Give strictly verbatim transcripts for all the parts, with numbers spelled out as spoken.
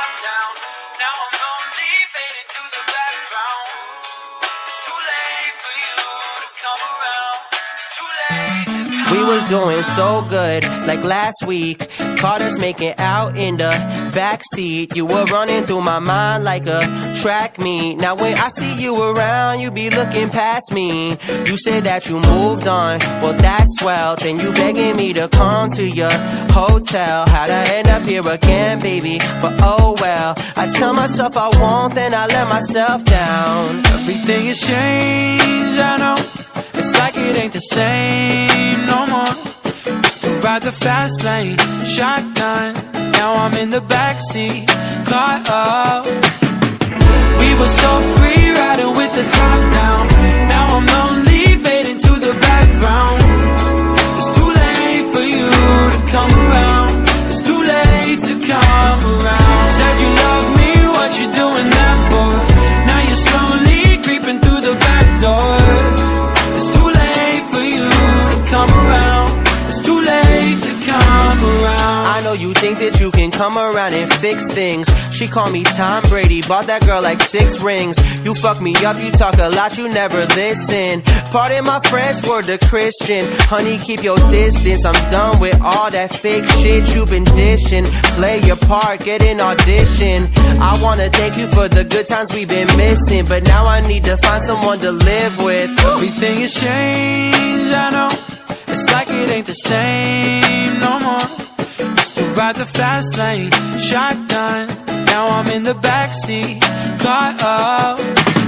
top down. Now I'm lonely, fading to the background. It's too late for you to come around. It's too late to come We was doing so good, like last week. Caught us making out in the backseat. You were running through my mind like a track meet. Now when I see you around, you be looking past me. You said that you moved on, well that's swell. Then you begging me to come to your hotel. How'd I end up here again, baby? But oh well. I tell myself I won't, then I let myself down. Everything has changed, I know. It's like it ain't the same no more. Used to ride the fast lane, shotgun. Now I'm in the backseat, caught up. We were so free, riding with the top down. Now I'm lonely, fading to the background. It's too late for you to come around. It's too late to come around. Said you love me, what you doing that for? Now you're slowly creeping through the back door. It's too late for you to come around. It's too late to come around. I know you think that you can come around and fix things. She called me Tom Brady, bought that girl like six rings. You fuck me up, you talk a lot, you never listen. Pardon my French word to Christian. Honey, keep your distance. I'm done with all that fake shit you've been dishing. Play your part, get an audition. I wanna thank you for the good times we've been missing, but now I need to find someone to live with. Everything has changed, I know. It's like it ain't the same no more. Used to ride the fast lane, shotgun. Now I'm in the backseat, caught up.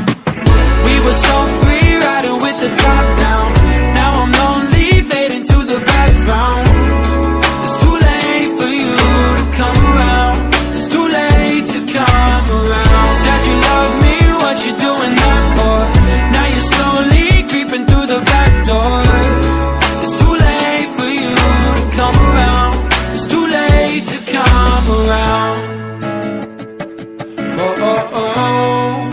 We were so free, riding with the top down. Now I'm lonely, fading to the background. It's too late for you to come around. It's too late to come around. Said you love me, what you doing that for? Now you're slowly creeping through the back door. It's too late for you to come around. It's too late to come around. Oh, oh, oh,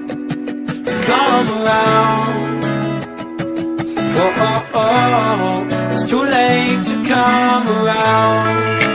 to come around. Oh, oh, oh, it's too late to come around.